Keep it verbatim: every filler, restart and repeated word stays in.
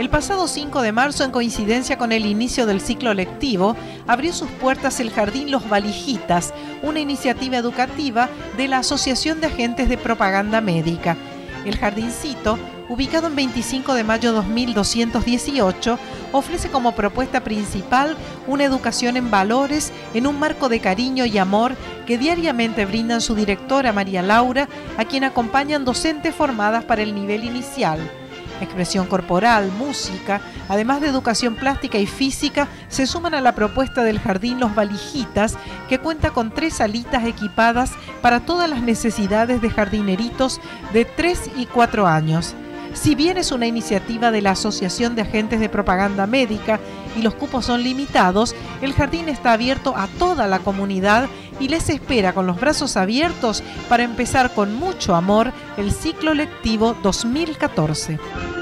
El pasado cinco de marzo, en coincidencia con el inicio del ciclo lectivo, abrió sus puertas el Jardín Los Valijitas, una iniciativa educativa de la Asociación de Agentes de Propaganda Médica. El jardincito, ubicado en veinticinco de mayo dos mil doscientos dieciocho, ofrece como propuesta principal una educación en valores en un marco de cariño y amor que diariamente brindan su directora María Laura, a quien acompañan docentes formadas para el nivel inicial. Expresión corporal, música, además de educación plástica y física, se suman a la propuesta del Jardín Los Valijitas, que cuenta con tres salitas equipadas para todas las necesidades de jardineritos de tres y cuatro años. Si bien es una iniciativa de la Asociación de Agentes de Propaganda Médica y los cupos son limitados, el jardín está abierto a toda la comunidad y les espera con los brazos abiertos para empezar con mucho amor el ciclo lectivo dos mil catorce.